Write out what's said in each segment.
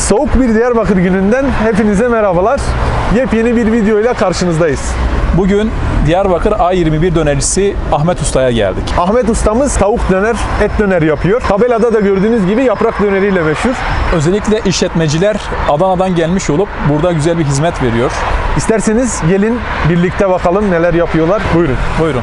Soğuk bir Diyarbakır gününden hepinize merhabalar. Yepyeni bir videoyla karşınızdayız. Bugün Diyarbakır A21 dönercisi Ahmet Usta'ya geldik. Ahmet ustamız tavuk döner, et döner yapıyor. Tabelada da gördüğünüz gibi yaprak döneriyle meşhur. Özellikle işletmeciler Adana'dan gelmiş olup burada güzel bir hizmet veriyor. İsterseniz gelin birlikte bakalım neler yapıyorlar. Buyurun. Buyurun.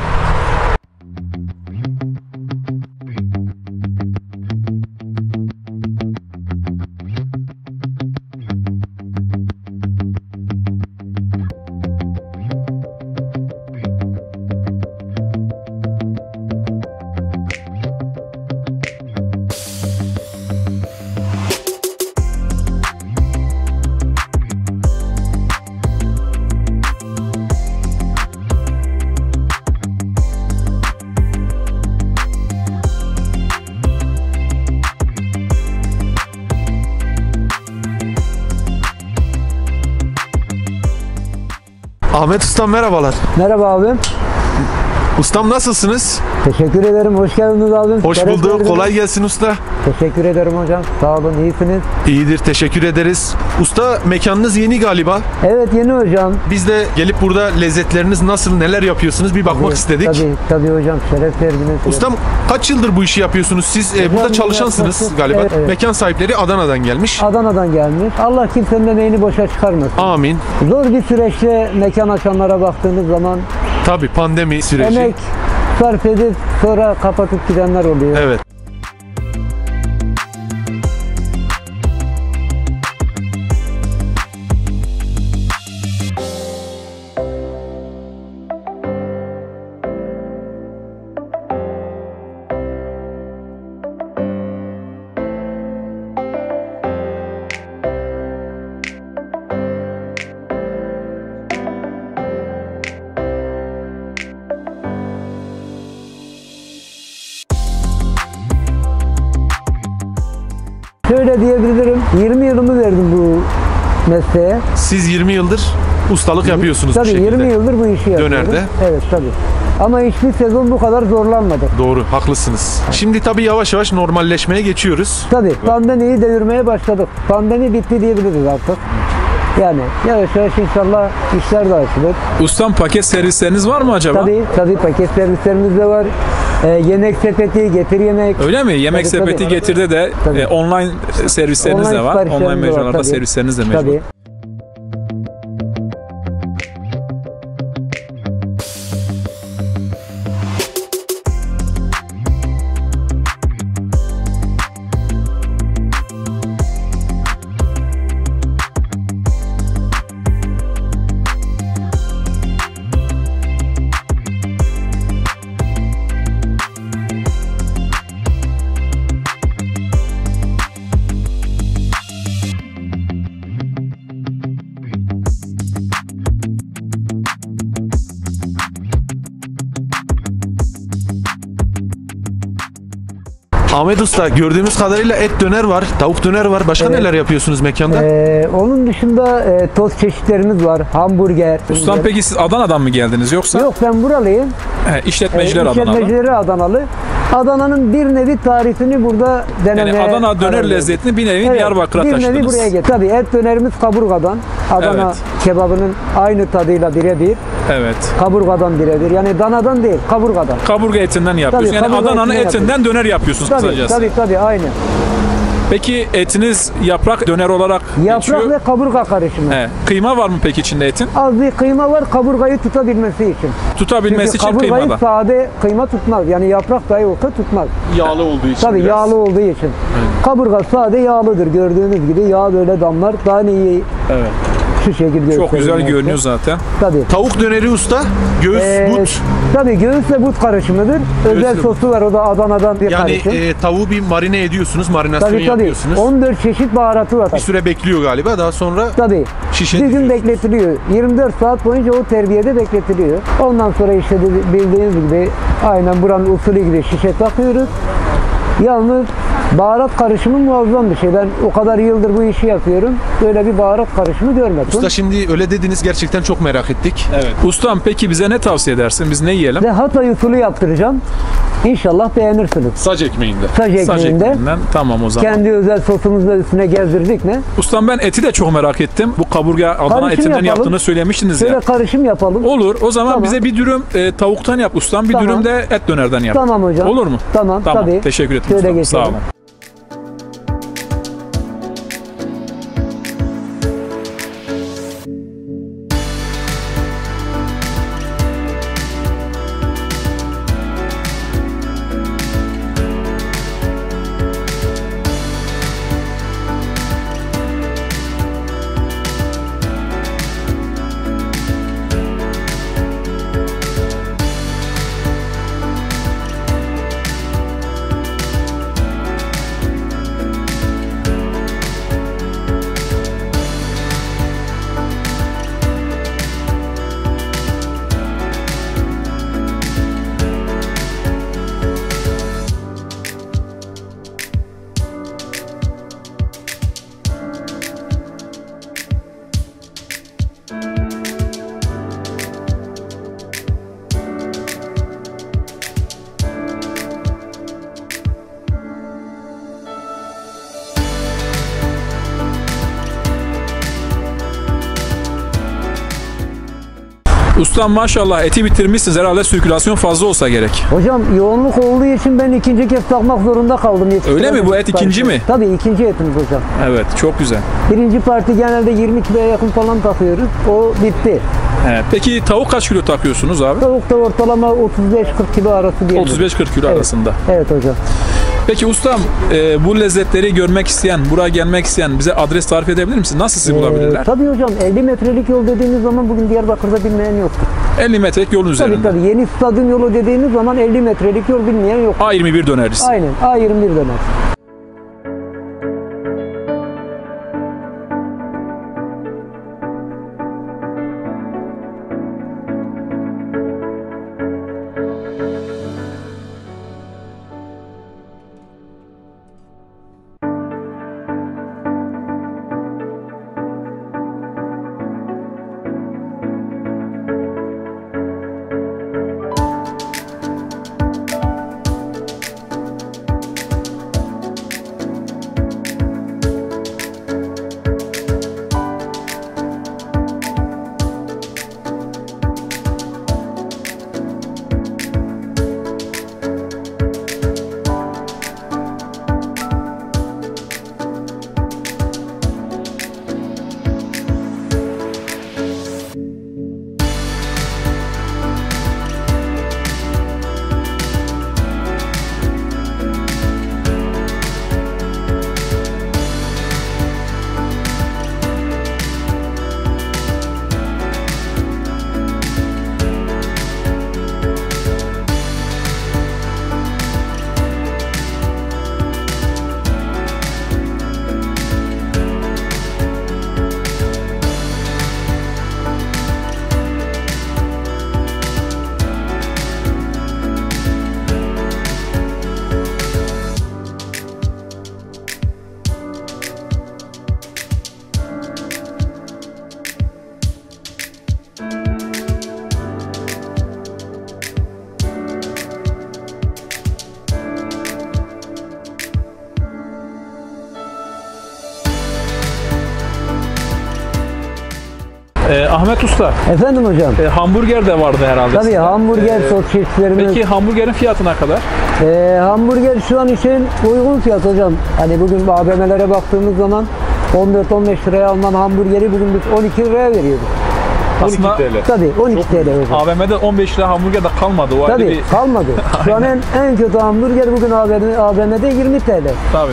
Ahmet ustam merhabalar. Merhaba abim. Ustam nasılsınız? Teşekkür ederim. Hoş geldiniz abim. Hoş Şeref bulduk. verdiniz. Kolay gelsin usta. Teşekkür ederim hocam. Sağ olun. İyisiniz. İyidir. Teşekkür ederiz. Usta mekanınız yeni galiba. Evet yeni hocam. Biz de gelip burada lezzetleriniz nasıl, neler yapıyorsunuz bir bakmak istedik. Tabii hocam. Şeref verdiniz. Ustam kaç yıldır bu işi yapıyorsunuz? Siz burada çalışansınız yaklaşık- galiba. evet. Mekan sahipleri Adana'dan gelmiş. Adana'dan gelmiş. Allah kimsenin emeğini boşa çıkarmasın. Amin. Zor bir süreçte mekan açanlara baktığınız zaman Tabii pandemi süreci. emek sarf edip sonra kapatıp gidenler oluyor. Evet. Şöyle diyebilirim. 20 yılımı verdim bu mesleğe. Siz 20 yıldır ustalık yapıyorsunuz bu Tabii şekilde. 20 yıldır bu işi yapıyorum. Dönerde. Evet tabii. Ama hiçbir sezon bu kadar zorlanmadık. Doğru, haklısınız. Şimdi tabii yavaş yavaş normalleşmeye geçiyoruz. Tabii pandemiyi devirmeye başladık. Pandemi bitti diyebiliriz artık. Yani yavaş yavaş inşallah işler de açılır. Ustam paket servisleriniz var mı acaba? Tabii paket servislerimiz de var. Yemek sepeti, getir yemek. Öyle mi? Yemek Tabii, sepeti tabii. Getir'de de Tabii. online servisleriniz Online de var. siparişlerimiz Online de var, mecralarda tabii. servisleriniz de mevcut. Tabii. Ahmet Usta gördüğümüz kadarıyla et döner var, tavuk döner var. Başka Evet. neler yapıyorsunuz mekanda? Onun dışında tost çeşitlerimiz var. Hamburger. Ustam peki siz Adana'dan mı geldiniz yoksa? Yok ben buralıyım. İşletmeciler Adana'dan. İşletmecileri Adanalı. Adana'nın bir nevi tarifini burada denemeye Yani Adana döner karar verdim. lezzetini bir nevi Evet, Diyarbakır'a bir nevi taşıdınız. buraya getirdim. Tabii et dönerimiz kaburgadan. Adana Evet. kebabının aynı tadıyla birebir. Evet. Kaburgadan birebir. Yani danadan değil, kaburgadan. Kaburga etinden yapıyorsunuz. Tabii, Yani kaburga Adana'nın etinden etinden döner yapıyorsunuz Tabii, kısacası. tabii aynı. Peki etiniz yaprak döner olarak Yaprak geçiyor. ve kaburga karışımı. He. Kıyma var mı peki içinde etin? Az bir kıyma var kaburgayı tutabilmesi için. Tutabilmesi Çünkü için kaburgayı kıymada. sade kıyma tutmaz. Yani yaprak dahi olsa tutmaz. Yağlı olduğu için Tabii yağlı olduğu için. Kaburga sade yağlıdır. Gördüğünüz gibi yağ böyle damlar. Daha iyi Evet. şu şekilde Çok güzel gösterilmekte. görünüyor zaten. Tabii. Tavuk döneri usta, göğüs, but. Tabii göğüsle but karışımıdır. Özel Göğüsle sosu var o da Adana'dan bir Yani karışım. tavuğu bir marine ediyorsunuz, marinasyon Tabii yapıyorsunuz. 14 çeşit baharatı var. Bir süre bekliyor galiba. Daha sonra Tabii. şişe Bir gün diziyorsunuz. bekletiliyor. 24 saat boyunca o terbiyede bekletiliyor. Ondan sonra işte bildiğiniz gibi aynen buranın usulü gibi şişe takıyoruz. Yalnız Baharat karışımı muazzam bir şey. Ben o kadar yıldır bu işi yapıyorum. Böyle bir baharat karışımı görmedim. Usta şimdi öyle dediniz, gerçekten çok merak ettik. Evet. Ustam peki bize ne tavsiye edersin? Biz ne yiyelim? Ve Hatay usulü yaptıracağım. İnşallah beğenirsiniz. Saç ekmeğinde. Saç ekmeğinde. ekmeğinden. Tamam o zaman. Kendi özel sosumuzu da üstüne gezdirdik mi? Ustam ben eti de çok merak ettim. Bu kaburga Adana Karışım etinden yapalım. yaptığını söylemiştiniz Şöyle ya. karışım yapalım. Olur. O zaman Tamam. bize bir dürüm tavuktan yap ustam. Bir Tamam. dürüm de et dönerden yap. Tamam hocam. Olur mu? Tamam, tabii. Teşekkür ederim Şöyle ustam. Sağ geçelim. olun. Ustam maşallah eti bitirmişsiniz. Herhalde sirkülasyon fazla olsa gerek. Hocam yoğunluk olduğu için ben ikinci kez takmak zorunda kaldım. Öyle mi? Bu et ikinci mi? Tabii ikinci etimiz hocam. Evet çok güzel. Birinci parti genelde 20 kiloya yakın falan takıyoruz. O bitti. Evet. Peki tavuk kaç kilo takıyorsunuz abi? Tavuk da ortalama 35-40 kilo arası diyelim. 35-40 kilo Evet. arasında. Evet hocam. Peki ustam bu lezzetleri görmek isteyen, buraya gelmek isteyen bize adres tarif edebilir misin? Nasıl sizi bulabilirler? Tabii hocam 50 metrelik yol dediğiniz zaman bugün Diyarbakır'da bilmeyen yoktur. 50 metrelik yolun Tabii üzerinde. tabii yeni stadyum yolu dediğiniz zaman 50 metrelik yol bilmeyen yok. A21 dönercisi. Aynen A21 döner. Ahmet Usta, Efendim hocam. hamburger de vardı herhalde. Tabii sizde. hamburger sos çeşitlerimiz. Peki hamburgerin fiyatı ne kadar? Hamburger şu an için uygun fiyat hocam. Hani bugün AVM'lere baktığımız zaman 14-15 liraya alınan hamburgeri bugün biz 12 liraya veriyoruz. 12 TL. Tabii 12 TL hocam. AVM'de 15 lira hamburger de kalmadı. O ayrı Tabii bir... kalmadı. Şu an en kötü hamburger bugün AVM'de 20 TL. Tabii.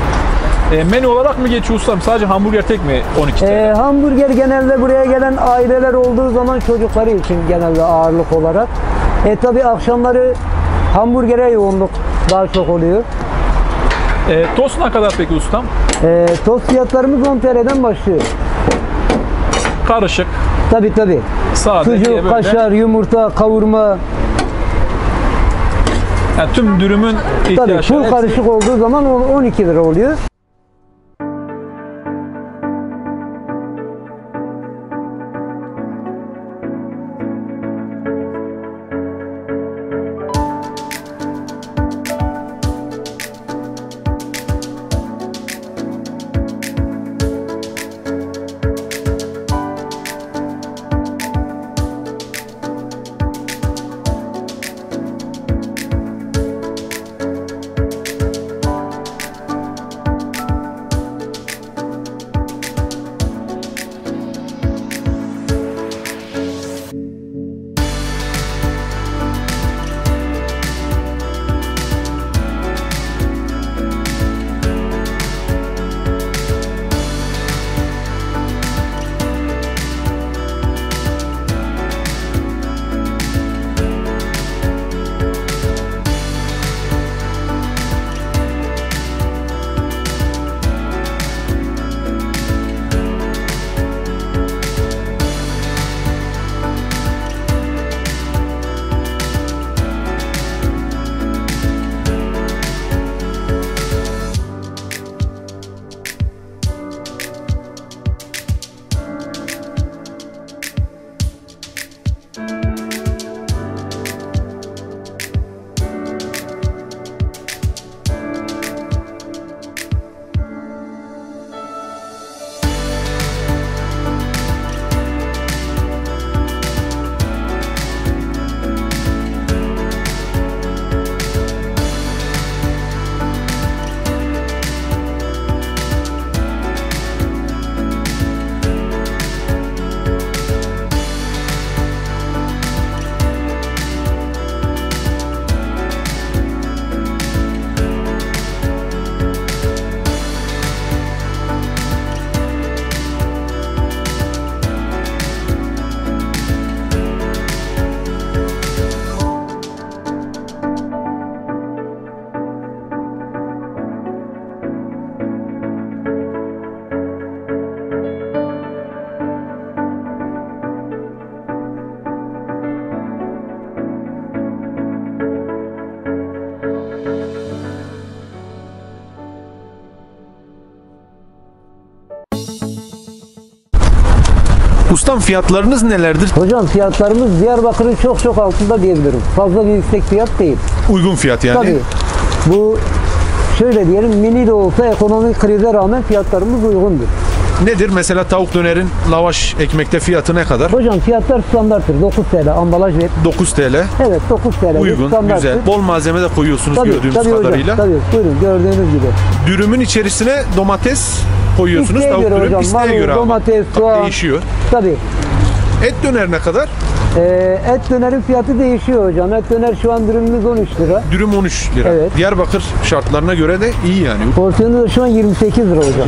Menü olarak mı geçiyor ustam? Sadece hamburger tek mi 12 TL? Hamburger genelde buraya gelen aileler olduğu zaman çocukları için genelde ağırlık olarak. Tabii akşamları hamburgere yoğunluk daha çok oluyor. Tost ne kadar peki ustam? Tost fiyatlarımız 10 TL'den başlıyor. Karışık, Tabii. sade diye Sucuk, böyle. kaşar, yumurta, kavurma. Yani tüm dürümün Tabii ihtiyaçları full hepsi- karışık olduğu zaman 12 lira oluyor. Ustam fiyatlarınız nelerdir? Hocam fiyatlarımız Diyarbakır'ın çok çok altında diyebilirim. Fazla bir yüksek fiyat değil. Uygun fiyat yani. Tabii. Bu şöyle diyelim, mini de olsa ekonomik krize rağmen fiyatlarımız uygundur. Nedir? Mesela tavuk dönerin lavaş ekmekte fiyatı ne kadar? Hocam fiyatlar standarttır. 9 TL ambalaj ve 9 TL. evet 9 TL Uygun, standarttır. güzel. Bol malzeme de koyuyorsunuz gördüğümüz kadarıyla. Hocam, tabii buyurun gördüğünüz gibi. Dürümün içerisine domates koyuyorsunuz. İsteğe Tavuk göre dürüm hocam, isteğe marul, göre ama. domates, soğan. Değişiyor. Tabii. Et döner ne kadar? Et dönerin fiyatı değişiyor hocam. Et döner şu an dürümümüz 13 lira. Dürüm 13 lira. Evet. Diyarbakır şartlarına göre de iyi yani. Porsiyonu da şu an 28 lira hocam.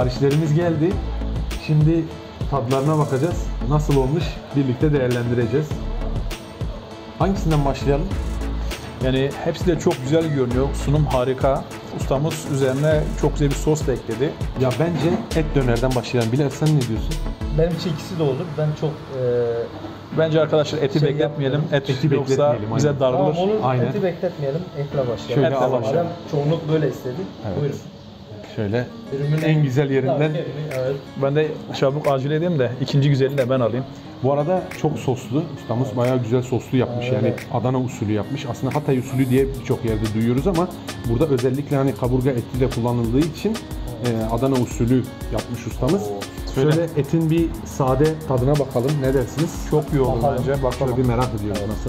Siparişlerimiz geldi. Şimdi tadlarına bakacağız. Nasıl olmuş birlikte değerlendireceğiz. Hangisinden başlayalım? Yani hepsi de çok güzel görünüyor. Sunum harika. Ustamız üzerine çok güzel bir sos da ekledi. Ya bence et dönerden başlayalım. Bilal sen ne diyorsun? Benim için ikisi de olur. Ben çok Bence arkadaşlar eti Şey bekletmeyelim. yapmayalım. Eti yoksa bekletmeyelim, bize aynen. darılır. tamam olur. Aynen. Eti bekletmeyelim. Etle başlayalım. Şöyle Etle alalım. başlayalım. Çoğunluk böyle istedi. Buyurun. Şöyle Ürünün en güzel yerinden. Evet. Ben de çabuk acele edeyim de ikinci güzelini de ben alayım. Bu arada çok soslu. Ustamız bayağı güzel soslu yapmış. Yani Adana usulü yapmış. Aslında Hatay usulü diye birçok yerde duyuyoruz ama burada özellikle hani kaburga eti de kullanıldığı için Adana usulü yapmış ustamız. Söyle. Şöyle etin bir sade tadına bakalım. Ne dersiniz? Çok iyi oldu Bakalım. bence. Şöyle Bakalım. bir merak ediyorum nasıl.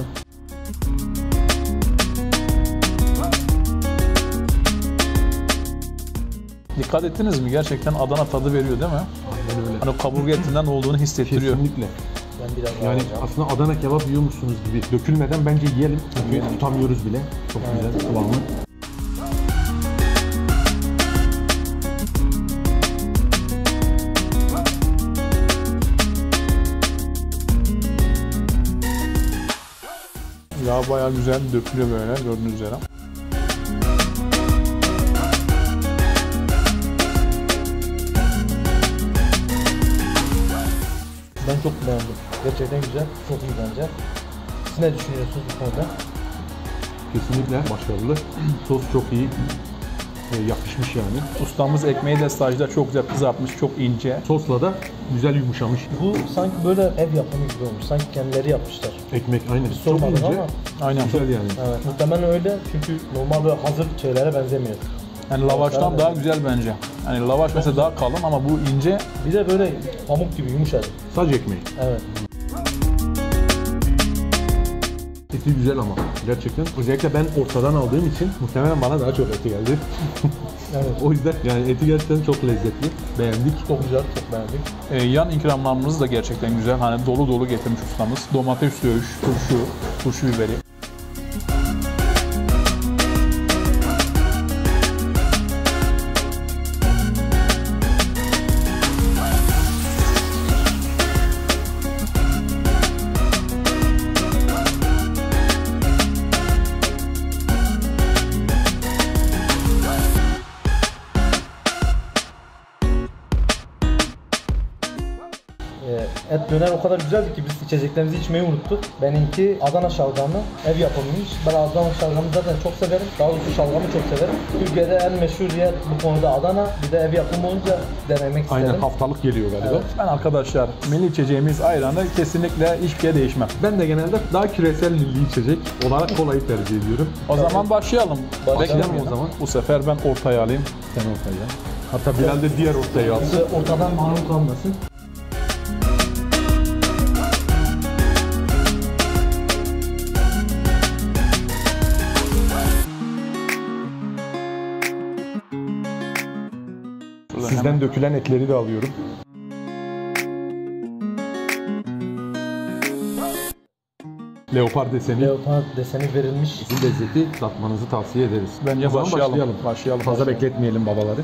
Dikkat ettiniz mi? Gerçekten Adana tadı veriyor değil mi? Aynen öyle. Hani kaburga etinden olduğunu hissettiriyor. Kesinlikle. Ben biraz daha Yani alacağım. aslında Adana kebap yiyormuşsunuz gibi. Dökülmeden bence yiyelim. Çünkü tutamıyoruz bile. Çok güzel kıvamı. Yağ bayağı güzel dökülüyor böyle gördüğünüz üzere. Ben çok beğendim. Gerçekten güzel. Çok iyi bence. Siz ne düşünüyorsunuz bu konuda? Kesinlikle başarılı. Sos çok iyi. Yapışmış yani. Ustamız ekmeği de stajda çok güzel kızartmış, çok ince. Sosla da güzel yumuşamış. Bu sanki böyle ev yapımı gibi olmuş. Sanki kendileri yapmışlar. Ekmek aynen. Çok Sormadım ince. ama. Aynen. Güzel yani. Evet. Muhtemelen öyle çünkü normal böyle hazır şeylere benzemiyor. Yani lavaştan daha güzel bence. Hani lavaş mesela daha kalın ama bu ince. Bir de böyle pamuk gibi yumuşacık. Sadece ekmeği. Evet. Eti güzel ama gerçekten. Özellikle ben ortadan aldığım için muhtemelen bana daha çok eti geldi. Evet. O yüzden yani eti gerçekten çok lezzetli. Beğendik. Çok güzel, çok beğendik. Yan ikramlarımız da gerçekten güzel. Hani dolu dolu getirmiş ustamız. Domates söğüş, turşu biberi. Et döner o kadar güzeldi ki biz içeceklerimizi içmeyi unuttuk. Benimki Adana şalgamı, ev yapımıymış. Ben Adana şalgamı zaten çok severim. Daha doğrusu şalgamı çok severim. Türkiye'de en meşhur yer bu konuda Adana. Bir de ev yapımı olunca denemek istedim. Aynen haftalık geliyor galiba. Evet. Ben arkadaşlar milli içeceğimiz ayranı kesinlikle hiçbir şeye değişmem. Ben de genelde daha küresel milli içecek olarak kolayı tercih ediyorum. O zaman başlayalım. Başlayalım Beklemeyelim. o zaman. Bu sefer ben ortaya alayım. Sen ortaya. Hatta Bilal de diğer ortaya alsın. Bize ortadan mahrum kalmasın. Sizden dökülen etleri de alıyorum. Leopar deseni. Leopard deseni verilmiş. Bu lezzeti tatmanızı tavsiye ederiz. Bence O zaman başlayalım. Fazla bekletmeyelim babaları.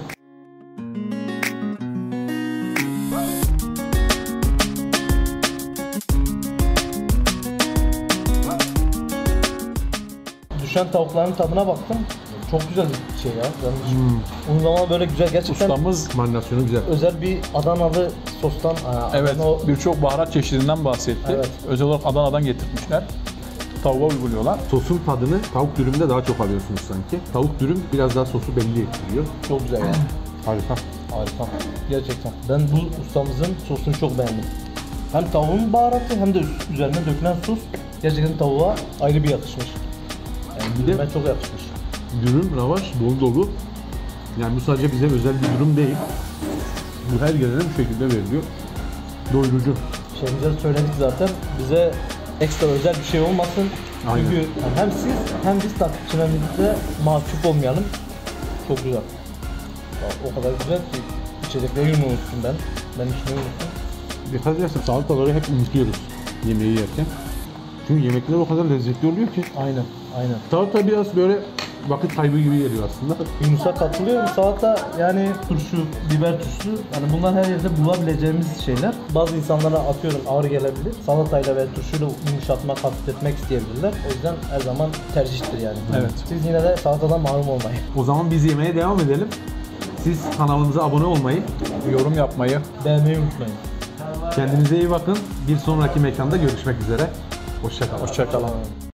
Düşen tavukların tadına baktım. Çok güzel bir şey ya. Yani uzun zaman böyle güzel gerçekten Ustamız Marinasyonu güzel. özel bir Adanalı sostan. evet O birçok baharat çeşidinden bahsetti. Evet. Özel olarak Adana'dan getirtmişler. Tavuğa uyguluyorlar. Sosun tadını tavuk dürümde daha çok alıyorsunuz sanki. Tavuk dürüm biraz daha sosu belli ettiriyor. çok güzel yani. Harika. Harika. Gerçekten. Ben bu ustamızın sosunu çok beğendim. Hem tavuğun baharatı hem de üzerine dökülen sos gerçekten tavuğa ayrı bir yakışmış. Yani Bir de- dürüme çok yakışmış. Dürüm, lavaş, dolu dolu. Yani bu sadece bize özel bir durum değil. Bu her gelene bu şekilde veriliyor. Doyurucu. Şeyimize söyledik zaten. Bize ekstra özel bir şey olmasın. Aynen. Çünkü hem siz hem biz takipçilerimizde mahcup olmayalım. Çok güzel. Ya, o kadar güzel ki içecekleri unuttum ben. Ben içmeyi unuttum. Dikkat edersen salataları hep unutuyoruz yemeği yerken. Çünkü yemekler o kadar lezzetli oluyor ki. Aynen, aynen. Salata biraz böyle vakit kaybı gibi geliyor aslında. Yunus'a katılıyorum. Salata yani turşu, biber turşu yani bunlar her yerde bulabileceğimiz şeyler. Bazı insanlara atıyorum ağır gelebilir. Salatayla ve turşuyla yumuşatmak, hafifletmek isteyebilirler. O yüzden her zaman tercihtir yani. Evet. Siz yine de salatadan mahrum olmayın. O zaman biz yemeğe devam edelim. Siz kanalımıza abone olmayı, Yorum yapmayı. Beğenmeyi unutmayın. kendinize iyi bakın. Bir sonraki mekanda görüşmek üzere. Hoşça kalın. Hoşça kalın.